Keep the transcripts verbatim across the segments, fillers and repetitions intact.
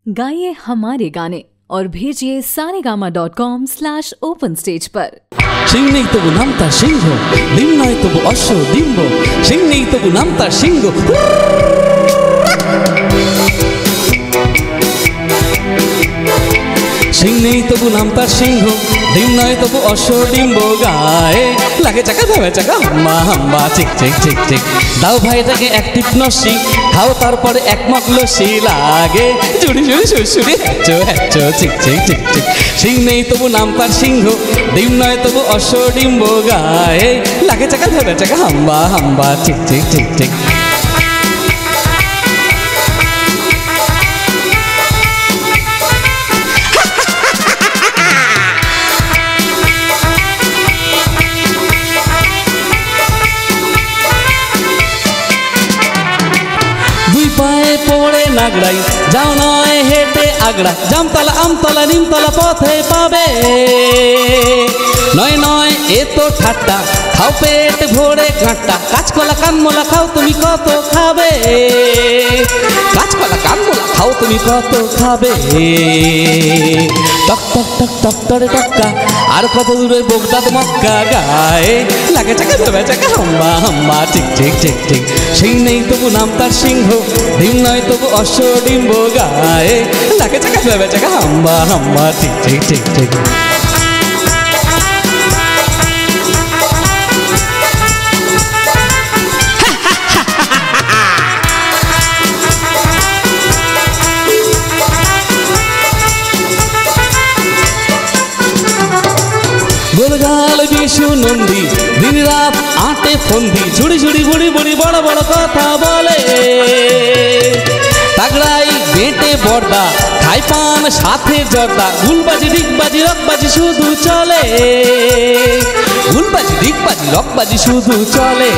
गाइए हमारे गाने और भेजिए Saregama dot com slash open stage पर। सिंह नहीं तबु नाम तार सिंह, डिम नय तबु अश्व डिम्ब, सिंह नहीं तबु नाम तार सिंह। सिंह नहीं तबु नाम तार सिंह, डिम नय तबु अश्व डिम्ब, गाए লাগে চাকা ধাবে চাকা হাম্বা হাম্বা চিক চিক চিক চিক। দাও ভাইটাকে এক টিপ নসি, খাও তারপরে এক মগ লসি, লাগে জুড়ি জুড়ি সুড়সুড়ি হ্যাচো হ্যাচো চিক চিক চিক চিক। সিং নেই তবু নাম তার সিংহ, ডিম নয় তবু অশ্ব ডিম্ব, গায়ে লাগে চাকা ধাবে চাকা হাম্বা হাম্বা চিক চিক চিক চিক। পায়ে পড়ে নাগড়াই যাও নয় হেঁটে আগড়া, জামতলা আমতলা নিমতলা পথে পাবে, নয় নয় এ তো ঠাট্টা, খাও পেট ভরে ঘাট্টা, কাঁচকলা কানমলা খাও তুমি কত খাবে, কাঁচকলা কানমলা খাও তুমি কত খাবে। টক টক টক টক টরে টক্কা, আর কত দূরে বোগদাদ মক্কা, গায়ে লাগে চাকা ভেবে চাকা হাম্বা হাম্বা ঠিক ঠিক ঠিক ঠিক। সেই নেই তবু নাম তার সিংহ, ডিম নয় তবু অশ্ব ডিম্ব, গায়ে লাগে চাকা ভেবে চাকা হাম্বা হাম্বা ঠিক ঠিক ঠিক ঠিক। গোলগাল বিশু নন্দী দিন রাত আটে ফন্দি, ঝুড়ি ঝুড়ি বুড়ি বুড়ি বড় বড় কথা বলে, তাগড়াই বেটে বর্দা খাই পান সাথে জর্দা, গুলবাজি ডিগবাজি রকবাজি শুধু চলে, গুলবাজি ডিগবাজি রকবাজি শুধু চলে।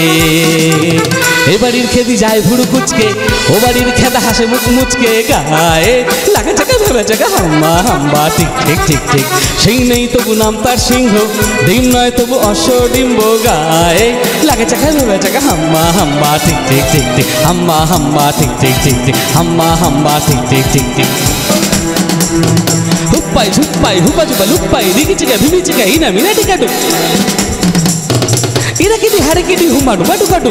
এ বাড়ির খেদি যায় ভুড়ু কুচকে, ও বাড়ির খেদা হাসে মুখ মুচকে, গায়ে লাগে চাকা ভেবে চাকা হাম্বা হাম্বা ঠিক ঠিক ঠিক ঠিক। সিং নেই তবু নাম তার সিংহ, ডিম নয় তবু অশ্ব ডিম্ব, গায়ে লাগে চাকা ভেবে চাকা হাম্বা হাম্বা ঠিক ঠিক ঠিক ঠিক, হাম্বা হাম্বা ঠিক ঠিক ঠিক ঠিক, হাম্বা হাম্বা ঠিক ঠিক ঠিক ঠিক। হুপ্পাই ঝুপ্পাই হুপা ঝুপা লুপ্পাই, রিকি চিকা ভিবি চিকা ইনা মিনা টিকা ডুক, ইরা কিডি হারে কিডি হুমাডু বাডু কাডু।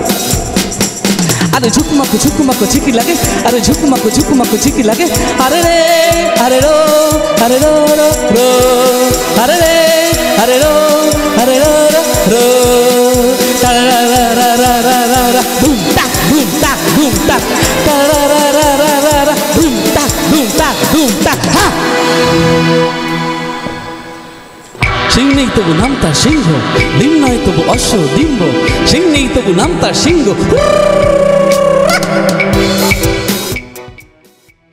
আরে ঝুকুমাকু ঝুকুমাকু ঝিকি লাগে, আরে ঝুকুমাকু ঝুকুমাকু ঝিকি লাগে, আরে রে আরে রো আরে রো রো রো, আরে রে আরে রো আরে রো রো রো, রা রা রা রা রা রা রা রা, বুম টাক বুম টাক বুম টাক, রা রা রা রা রা রা রা, বুম টাক বুম টাক বুম টাক। হা সিং নেই তবু নাম তার সিংহ, ডিম নয় তবু অশ্ব ডিম্ব, সিং নেই তবু নাম তার সিংহ।